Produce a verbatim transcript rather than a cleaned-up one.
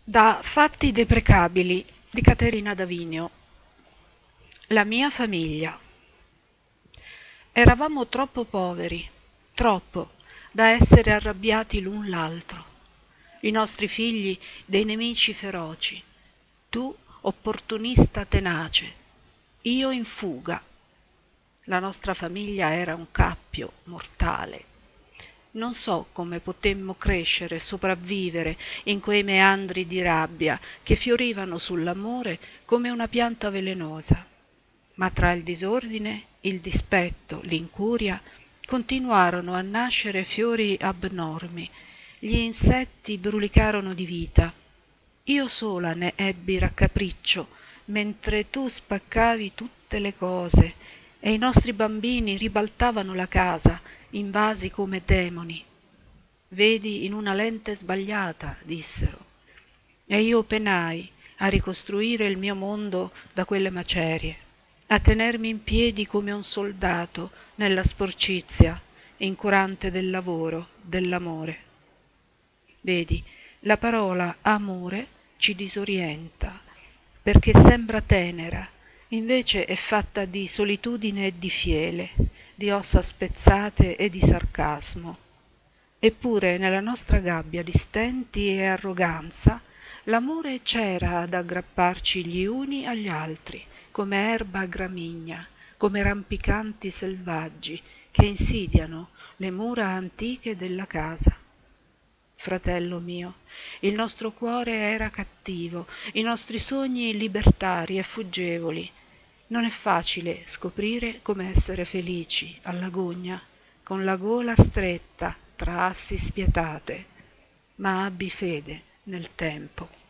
Da Fatti deprecabili di Caterina D'Avinio. La mia famiglia. Eravamo troppo poveri, troppo, da essere arrabbiati l'un l'altro. I nostri figli dei nemici feroci. Tu, opportunista tenace. Io in fuga. La nostra famiglia era un cappio mortale. Non so come potemmo crescere e sopravvivere in quei meandri di rabbia che fiorivano sull'amore come una pianta velenosa, ma tra il disordine, il dispetto, l'incuria, continuarono a nascere fiori abnormi, gli insetti brulicarono di vita. Io sola ne ebbi raccapriccio, mentre tu spaccavi tutte le cose e i nostri bambini ribaltavano la casa, invasi come demoni. Vedi in una lente sbagliata, dissero. E io penai a ricostruire il mio mondo da quelle macerie, a tenermi in piedi come un soldato nella sporcizia, incurante del lavoro, dell'amore. Vedi, la parola amore ci disorienta, perché sembra tenera, invece è fatta di solitudine e di fiele, di ossa spezzate e di sarcasmo. Eppure nella nostra gabbia di stenti e arroganza l'amore c'era ad aggrapparci gli uni agli altri, come erba gramigna, come rampicanti selvaggi che insidiano le mura antiche della casa. Fratello mio, il nostro cuore era cattivo, i nostri sogni libertari e fuggevoli. Non è facile scoprire come essere felici alla gogna, con la gola stretta tra assi spietate, ma abbi fede nel tempo.